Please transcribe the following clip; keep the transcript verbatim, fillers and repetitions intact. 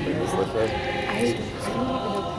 What do you think? I, I don't even know